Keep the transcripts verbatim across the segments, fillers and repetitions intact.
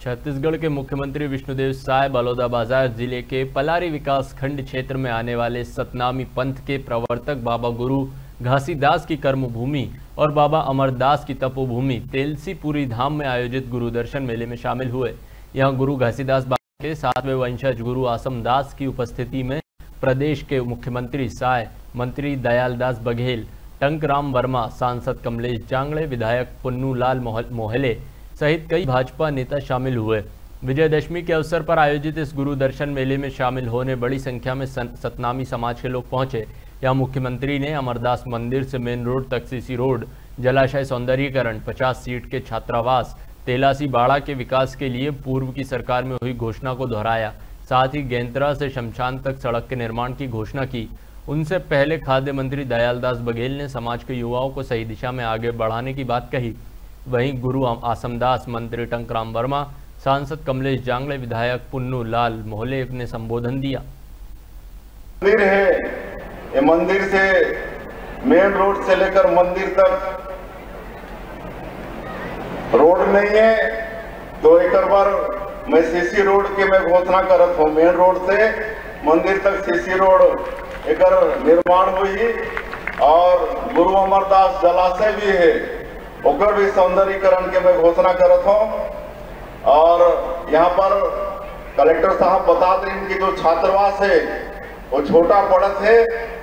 छत्तीसगढ़ के मुख्यमंत्री विष्णुदेव साय बलौदाबाजार जिले के पलारी विकास खंड क्षेत्र में आने वाले सतनामी पंथ के प्रवर्तक बाबा गुरु घासीदास की कर्मभूमि और बाबा अमरदास की तपोभूमि तेलसीपुरी धाम में आयोजित गुरु दर्शन मेले में शामिल हुए। यहां गुरु घासीदास बाबा के सातवें वंशज गुरु आसमदास की उपस्थिति में प्रदेश के मुख्यमंत्री साय, मंत्री दयालदास बघेल, टंकराम वर्मा, सांसद कमलेश जांगड़े, विधायक पुन्नू लाल मोहले सहित कई भाजपा नेता शामिल हुए। विजयदशमी के अवसर पर आयोजित इस गुरु दर्शन मेले में शामिल होने बड़ी संख्या में सतनामी समाज के लोग पहुंचे। यहां मुख्यमंत्री ने अमरदास मंदिर से मेन रोड तक सीसी रोड, जलाशय सौंदर्यीकरण, पचास सीट के छात्रावास, तेलासी बाड़ा के विकास के लिए पूर्व की सरकार में हुई घोषणा को दोहराया। साथ ही गेंद्रा से शमशान तक सड़क के निर्माण की घोषणा की। उनसे पहले खाद्य मंत्री दयालदास बघेल ने समाज के युवाओं को सही दिशा में आगे बढ़ाने की बात कही। वहीं गुरु आसमदास, मंत्री टंकराम वर्मा, सांसद कमलेश जांगड़े, विधायक पुन्नू लाल मोहले ने संबोधन दिया। मंदिर है, ये मंदिर से मेन रोड से लेकर मंदिर तक रोड नहीं है, तो एक बार मैं सीसी रोड की मैं घोषणा करत हूँ। मेन रोड से मंदिर तक सीसी रोड एक निर्माण हुई और गुरु अमरदास जलाशय भी है, ओकर भी सौंदर्यीकरण के मैं घोषणा करत हूँ। और यहाँ पर कलेक्टर साहब बता दें कि जो छात्रावास है वो छोटा पड़त है,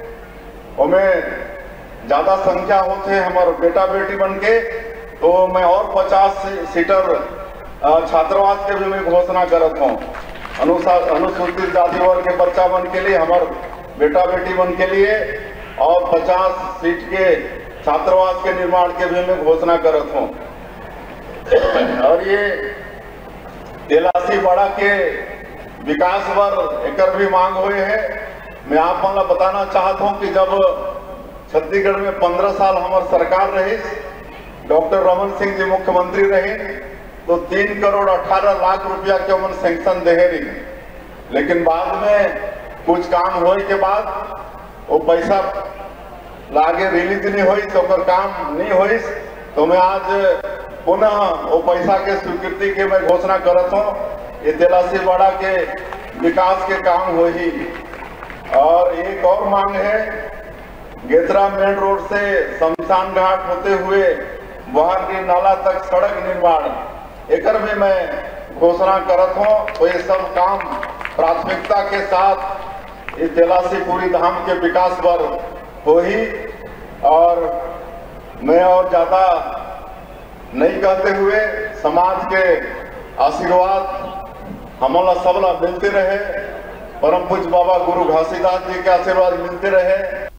उनमें ज्यादा संख्या होते हैं हमारे बेटा बेटी बन के, तो मैं और पचास सीटर छात्रावास के भी मैं घोषणा करत हूँ। अनुसार अनुसूचित जाति वर्ग के बच्चा बन के लिए, हमारे बेटा बेटी बन के लिए और पचास सीट के छात्रावास के निर्माण के भी मैं घोषणा करत हूँ। और ये तेलासी बाड़ा के विकास पर एक भी मांग हुए है। मैं आप लोग बताना चाहता हूँ कि जब छत्तीसगढ़ में पंद्रह साल हमारी सरकार रही, डॉक्टर रमन सिंह जी मुख्यमंत्री रहे, तो तीन करोड़ अठारह लाख रुपया के उमन सैंक्शन दे रही, लेकिन बाद में कुछ काम होने के बाद वो पैसा लागे रिलीज नहीं हुई, तो काम नहीं हुई, तो मैं आज पुनः वो पैसा के स्वीकृति के मैं घोषणा करता हूँ। ये तेलासी बाड़ा के विकास के काम हो ही। और एक और मांग है, गेंद्रा मेन रोड से शमशान घाट होते हुए वहां नाला तक सड़क निर्माण, एक भी मैं घोषणा करत हूँ। तो ये सब काम प्राथमिकता के साथ ये तेलासीपुरी धाम के विकास पर हो ही। और मैं और ज्यादा नहीं कहते हुए, समाज के आशीर्वाद हमारा सबला मिलते रहे, परम पूज्य बाबा गुरु घासीदास जी के आशीर्वाद मिलते रहे।